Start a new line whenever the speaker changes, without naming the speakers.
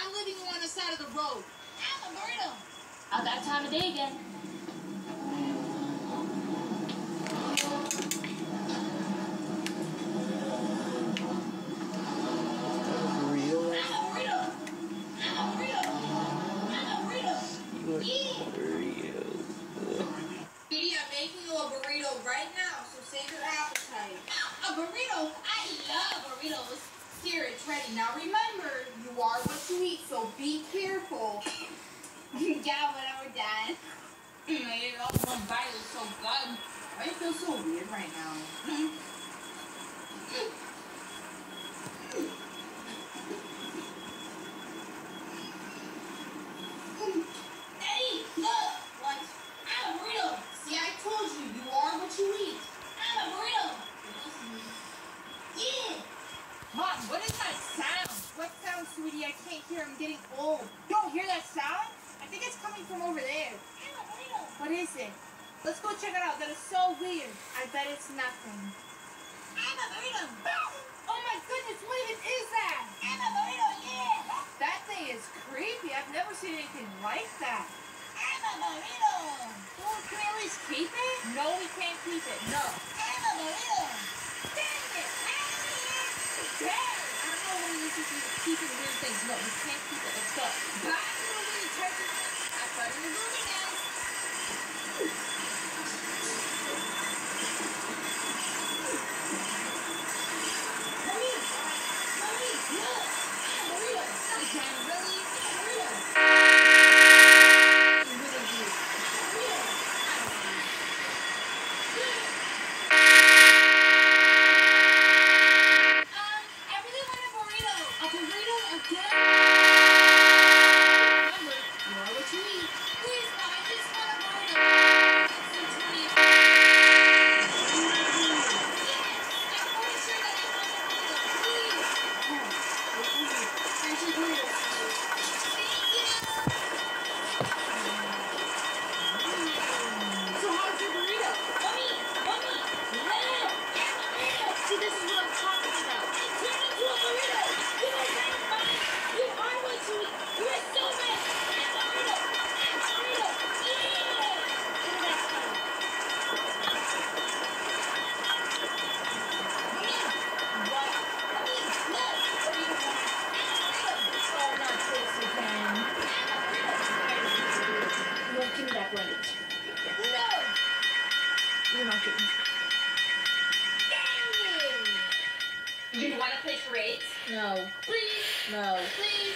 I'm leaving you on the side of the road.
I'm a burrito. Out that time of day again.
Sweetie, I'm making you a burrito right now, so save your appetite.
A burrito? I love burritos.
Here, it's ready. Now remember, you are what you eat, so be careful.
Yeah, whatever, Dad.
All one bite is so good. I feel so weird right now.
Eddie, look! What? I'm a burrito.
See, I told you, you are what you eat.
I'm a burrito. Yeah.
Mom, what is that sound? What sound, sweetie? I can't hear. I'm getting old. You don't hear that sound? I think it's coming from over there.
I'm a burrito.
What is it? Let's go check it out. That is so weird. I bet it's nothing.
I'm a burrito.
Oh my goodness, what even is that?
I'm a burrito, yeah.
That thing is creepy. I've never seen anything like that.
I'm a burrito.
Well, can we at least keep it? No, we can't keep it. No.
I'm a burrito.
Dang it! Dang! I don't know what it is with you keeping weird things. No, we can't keep it. Let's go. Bye, little weird turkey. Have fun in the movie now.
Mommy, look. I'm a burrito.
You can really?
Burrito.
You really do.
Burrito. I really want a burrito.
A burrito again? Remember, you are what you eat.
Please, Mom, I just want a burrito.
So, Tony,
Yes, I'm pretty sure that I want a burrito. Please.
here's your burrito.
Thank you.
So how's your burrito?
Mommy, look. I'm a burrito.
See, this is what I'm talking about.
I turned into a burrito. You are right, Mommy. You are what you eat. You are so right. I'm a burrito. I'm a burrito. Yeah.
Look at that smell. What?
Mommy, look.
What do you want?
I'm a burrito.
Oh, not this again.
I'm a burrito.
You won't give me that blender.
No.
You're not getting it.
Dang it. Do you want to play charades?
No.
Please.
No.
Please.